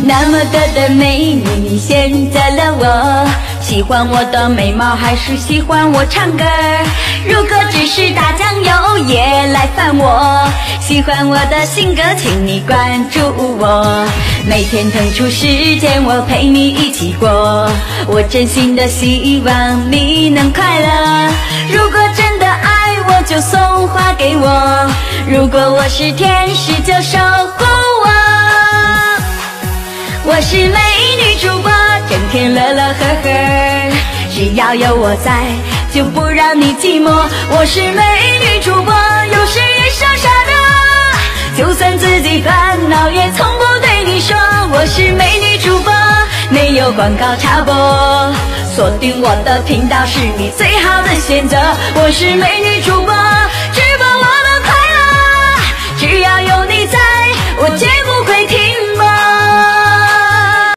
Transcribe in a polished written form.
那么多的美女，你选择了我，喜欢我的眉毛还是喜欢我唱歌？如果只是打酱油也来烦我，喜欢我的性格请你关注我，每天腾出时间我陪你一起过，我真心的希望你能快乐，如果真的爱我就送花给我，如果我是天使就守护我，我是美女主播，整天乐乐呵呵，只要有我在就不让你寂寞，我是美女主播，有时也傻傻的，就算自己烦恼也从不对你说，我是美女主播，没有广告插播，锁定我的频道是你最好的选择，我是美女主播，直播我的快乐，只要有你在我绝不